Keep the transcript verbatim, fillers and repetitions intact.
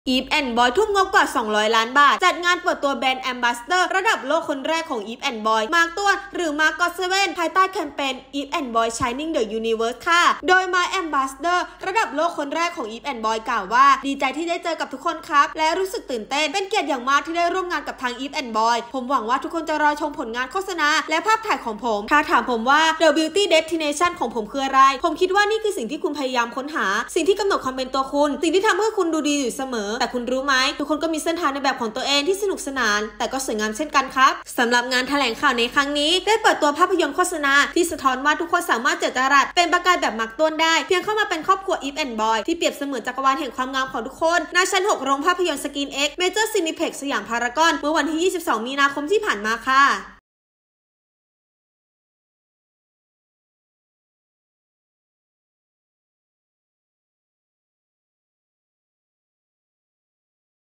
อีฟแอนด์บอยทุ่มงบกว่าสองร้อยล้านบาทจัดงานเปิดตัวแบรนด์แอมบาสเดอร์ระดับโลกคนแรกของอีฟแอนด์บอยมาร์คตัวหรือมาร์คก็อตเซเว่นภายใต้แคมเปญ Eve and Boy Shining the Universe ค่ะโดยมาร์คแอมบาสเดอร์ระดับโลกคนแรกของ Eve and Boy กล่าวว่าดีใจที่ได้เจอกับทุกคนครับและรู้สึกตื่นเต้นเป็นเกียรติอย่างมากที่ได้ร่วมงานกับทาง Eve and Boy ผมหวังว่าทุกคนจะรอชมผลงานโฆษณาและภาพถ่ายของผมถ้าถามผมว่า The Beauty Destination ของผมคืออะไรผมคิดว่านี่คือสิ่งที่คุณพยายามค้นหาสิ่งที่กำหนดความเป็นตัวคุณสิ่งที่ทำให้คุณดูดีอยู่เสมอแต่คุณรู้ไหมทุกคนก็มีเส้นทางในแบบของตัวเองที่สนุกสนานแต่ก็สวยงามเช่นกันครับสำหรับงานแถลงข่าวในครั้งนี้ได้เปิดตัวภาพยนตร์โฆษณาที่สะท้อนว่าทุกคนสามารถเจอจรัสเป็นประกายแบบมักต้นได้เพียงเข้ามาเป็นครอบครัว Eve and Boy ที่เปรียบเสมือนจักรวาลแห่งความงามของทุกคนณชั้นหกโรงภาพยนตร์สกรีน X เมเจอร์ซินิเพล็กซ์สยามพารากอนเมื่อวันที่ยี่สิบสองมีนาคมที่ผ่านมาค่ะ